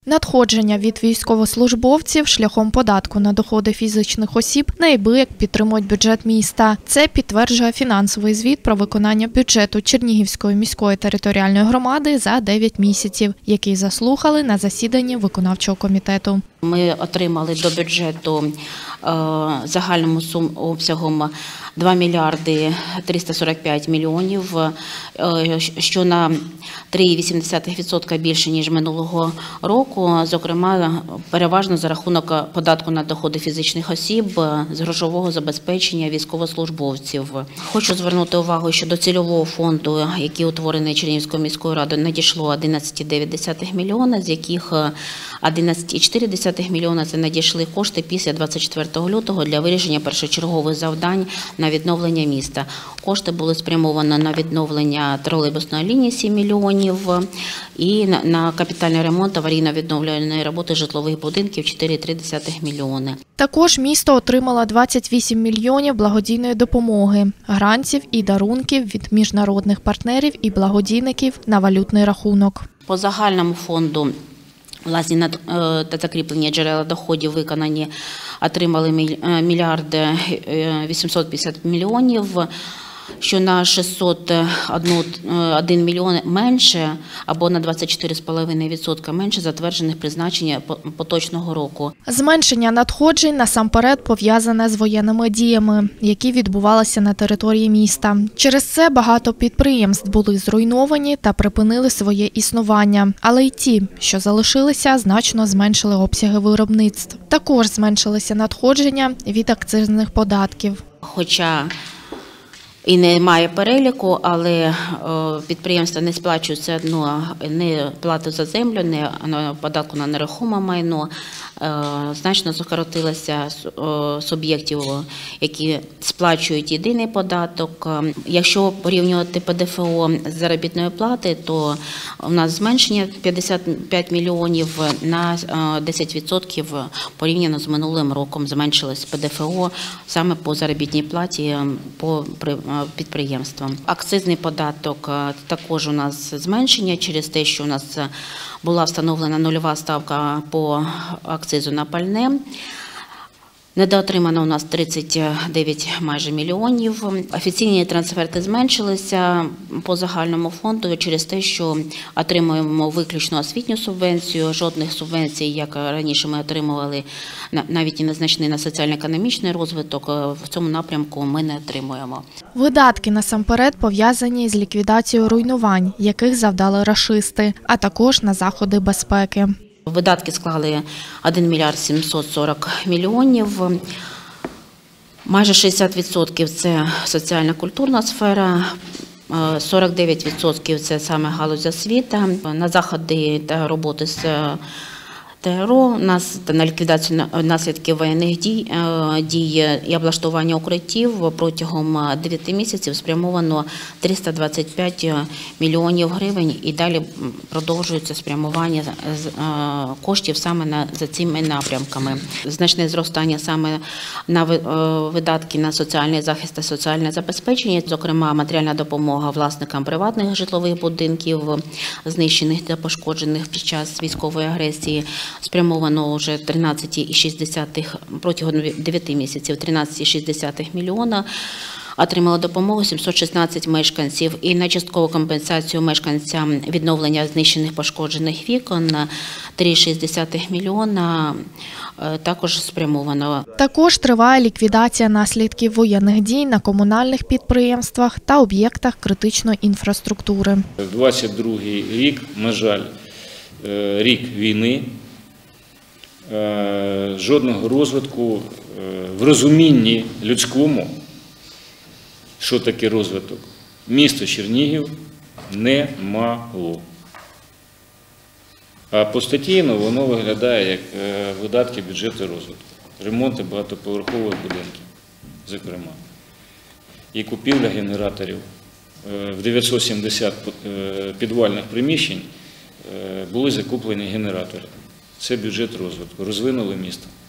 Надходження від військовослужбовців шляхом податку на доходи фізичних осіб неабияк підтримують бюджет міста. Це підтверджує фінансовий звіт про виконання бюджету Чернігівської міської територіальної громади за 9 місяців, який заслухали на засіданні виконавчого комітету. Ми отримали до бюджету загальним обсягом 2 мільярди 345 мільйонів, що на 3,8% більше, ніж минулого року, зокрема, переважно за рахунок податку на доходи фізичних осіб з грошового забезпечення військовослужбовців. Хочу звернути увагу, що до цільового фонду, який утворений Чернігівською міською радою, надійшло 11,9 мільйона, з яких 11,4 мільйона – це надійшли кошти після 24 лютого для вирішення першочергових завдань на відновлення міста. Кошти були спрямовані на відновлення тролейбусної лінії 7 мільйонів і на капітальний ремонт аварійно-відновлювальної роботи житлових будинків 4,3 мільйони. Також місто отримало 28 мільйонів благодійної допомоги, грантів і дарунків від міжнародних партнерів і благодійників на валютний рахунок. По загальному фонду власні та закріплені джерела доходів виконані, отримали мільярди 850 мільйонів, що на 601 мільйон менше або на 24,5% менше затверджених призначень поточного року. Зменшення надходжень насамперед пов'язане з воєнними діями, які відбувалися на території міста. Через це багато підприємств були зруйновані та припинили своє існування. Але й ті, що залишилися, значно зменшили обсяги виробництв. Також зменшилися надходження від акцизних податків. Хоча і немає переліку, але підприємства не сплачують все одно не плату за землю, не податку на нерухоме майно. Значно скоротилося суб'єктів, які сплачують єдиний податок. Якщо порівнювати ПДФО з заробітної плати, то у нас зменшення 55 мільйонів на 10% порівняно з минулим роком зменшилось ПДФО саме по заробітній платі по підприємствам. Акцизний податок також у нас зменшення через те, що у нас була встановлена нульова ставка по акцизу на пальне. Недоотримано у нас 39 майже мільйонів. Офіційні трансферти зменшилися по загальному фонду через те, що отримуємо виключно освітню субвенцію. Жодних субвенцій, як раніше ми отримували, навіть і незначний на соціально-економічний розвиток, в цьому напрямку ми не отримуємо. Видатки насамперед пов'язані з ліквідацією руйнувань, яких завдали рашисти, а також на заходи безпеки. Видатки склали 1 мільярд 740 мільйонів. Майже 60% – це соціально-культурна сфера, 49% – це саме галузь освіти. На заходи та роботи з ТРО, на ліквідацію наслідків воєнних дій і облаштування укриттів протягом 9 місяців спрямовано 325 мільйонів гривень і далі продовжується спрямування коштів саме за цими напрямками. Значне зростання саме на видатки на соціальний захист та соціальне забезпечення, зокрема матеріальна допомога власникам приватних житлових будинків, знищених та пошкоджених під час військової агресії, спрямовано вже 13,6 протягом 9 місяців 13,6 мільйона. Отримали допомогу 716 мешканців і на часткову компенсацію мешканцям відновлення знищених пошкоджених вікон 3,6 мільйона також спрямовано. Також триває ліквідація наслідків воєнних дій на комунальних підприємствах та об'єктах критичної інфраструктури. 22-й рік, на жаль, рік війни. Жодного розвитку в розумінні людському, що таке розвиток, місто Чернігів не мало. А постатейно воно виглядає як видатки бюджету розвитку, ремонти багатоповерхових будинків, зокрема, і купівля генераторів. В 970 підвальних приміщень були закуплені генератори. Це бюджет розвитку. Розвинули місто.